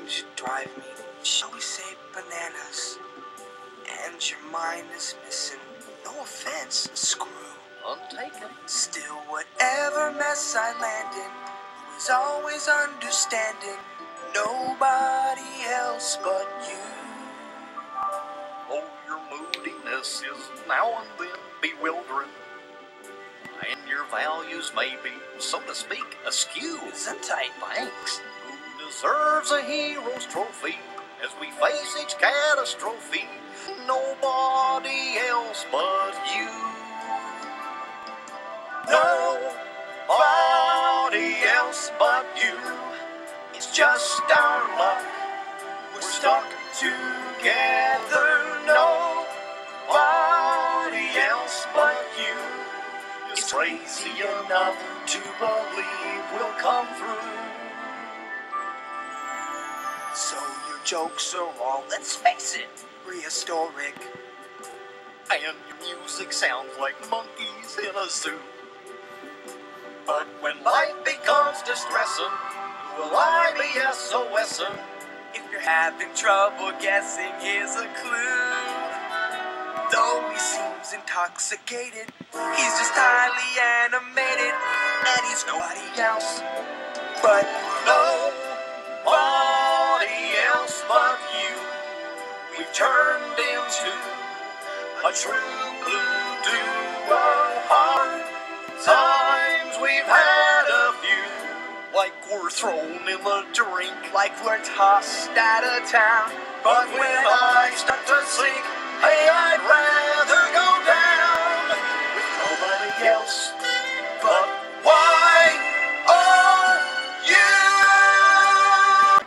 things you drive me. Shall we say bananas? And your mind is missing. No offense, screw. Untaken. Still, whatever mess I land in, who is always understanding? Nobody else but you. Oh, your moodiness is now and then bewildering, and your values may be, so to speak, askew. Gesundheit. Thanks. Who deserves a hero's trophy as we face each catastrophe? Nobody else but you. Nobody else but you. It's just our luck. We're stuck together. Nobody else but you is crazy enough to believe we'll come through. So your jokes are all, let's face it, prehistoric. And your music sounds like monkeys in a zoo. But when life becomes distressing, will I be SOSing? If you're having trouble guessing, here's a clue. Though he seems intoxicated, he's just highly animated, and he's nobody else but nobody else but you. We've turned into a true blue duo. Hard times we've had a few, like we're thrown in the drink, like we're tossed out of town. But when I start to sink, hey, I'd rather